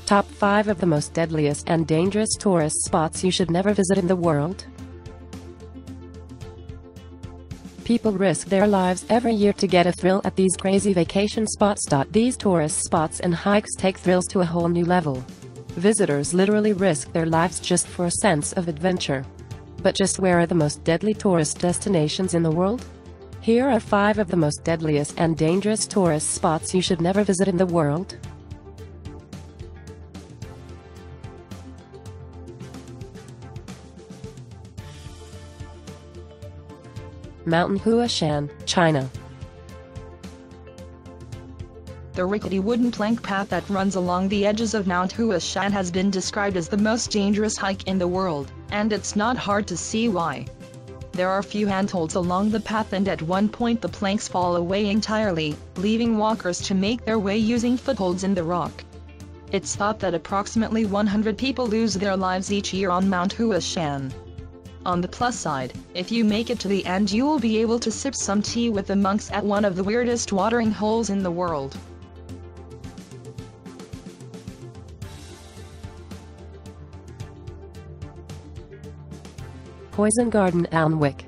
Top 5 of the most deadliest and dangerous tourist spots you should never visit in the world. People risk their lives every year to get a thrill at these crazy vacation spots. These tourist spots and hikes take thrills to a whole new level. Visitors literally risk their lives just for a sense of adventure. But just where are the most deadly tourist destinations in the world? Here are 5 of the most deadliest and dangerous tourist spots you should never visit in the world. Mount Huashan, China. The rickety wooden plank path that runs along the edges of Mount Huashan has been described as the most dangerous hike in the world, and it's not hard to see why. There are few handholds along the path, and at one point the planks fall away entirely, leaving walkers to make their way using footholds in the rock. It's thought that approximately 100 people lose their lives each year on Mount Huashan. On the plus side, if you make it to the end, you will be able to sip some tea with the monks at one of the weirdest watering holes in the world. Poison Garden, Alnwick.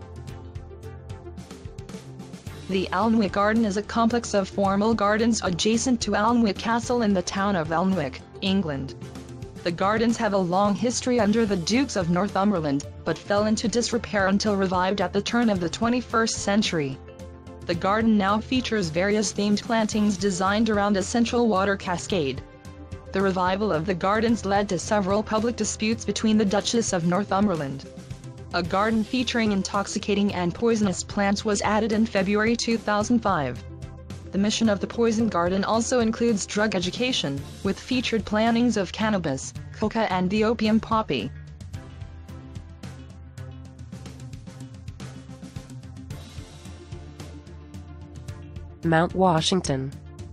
The Alnwick Garden is a complex of formal gardens adjacent to Alnwick Castle in the town of Alnwick, England. The gardens have a long history under the Dukes of Northumberland, but fell into disrepair until revived at the turn of the 21st century. The garden now features various themed plantings designed around a central water cascade. The revival of the gardens led to several public disputes between the Duchess of Northumberland. A garden featuring intoxicating and poisonous plants was added in February 2005. The mission of the Poison Garden also includes drug education, with featured plantings of cannabis, coca and the opium poppy. Mount Washington.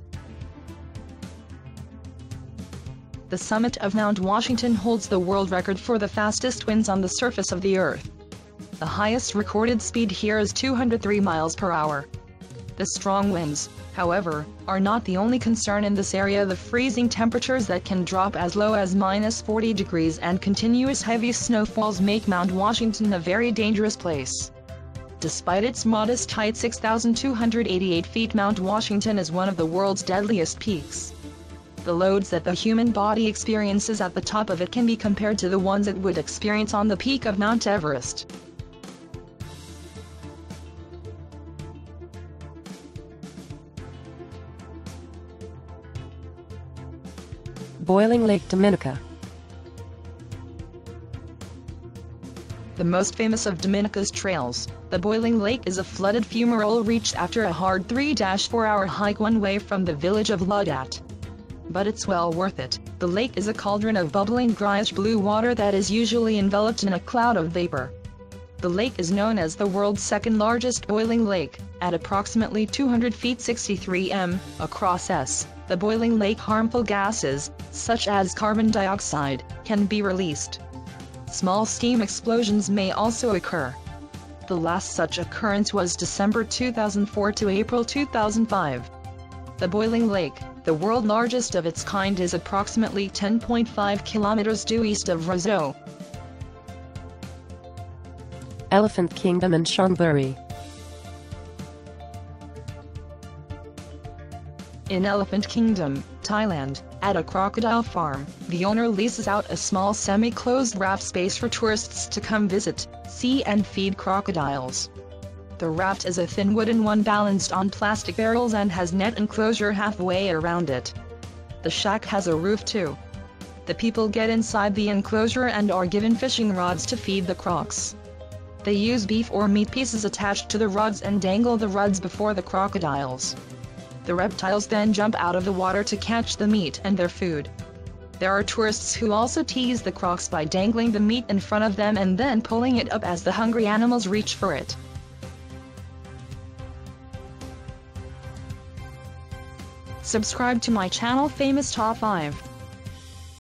The summit of Mount Washington holds the world record for the fastest winds on the surface of the Earth. The highest recorded speed here is 203 miles per hour. The strong winds, however, are not the only concern in this area. The freezing temperatures that can drop as low as -40 degrees and continuous heavy snowfalls make Mount Washington a very dangerous place. Despite its modest height, 6,288 feet, Mount Washington is one of the world's deadliest peaks. The loads that the human body experiences at the top of it can be compared to the ones it would experience on the peak of Mount Everest. Boiling Lake, Dominica. The most famous of Dominica's trails, the Boiling Lake is a flooded fumarole reached after a hard 3-4-hour hike one way from the village of Ludat. But it's well worth it. The lake is a cauldron of bubbling grayish blue water that is usually enveloped in a cloud of vapor. The lake is known as the world's second largest boiling lake, at approximately 200 feet 63 m across. The boiling lake harmful gases, such as carbon dioxide, can be released. Small steam explosions may also occur. The last such occurrence was December 2004 to April 2005. The Boiling Lake, the world's largest of its kind, is approximately 10.5 kilometers due east of Roseau. Elephant Kingdom in Chonburi. In Elephant Kingdom, Thailand, at a crocodile farm, the owner leases out a small semi-closed raft space for tourists to come visit, see and feed crocodiles. The raft is a thin wooden one balanced on plastic barrels and has net enclosure halfway around it. The shack has a roof too. The people get inside the enclosure and are given fishing rods to feed the crocs. They use beef or meat pieces attached to the rods and dangle the rods before the crocodiles. The reptiles then jump out of the water to catch the meat and their food. There are tourists who also tease the crocs by dangling the meat in front of them and then pulling it up as the hungry animals reach for it. Subscribe to my channel Famous Top 5.